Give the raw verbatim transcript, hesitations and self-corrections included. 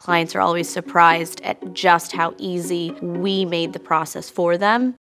Clients are always surprised at just how easy we made the process for them.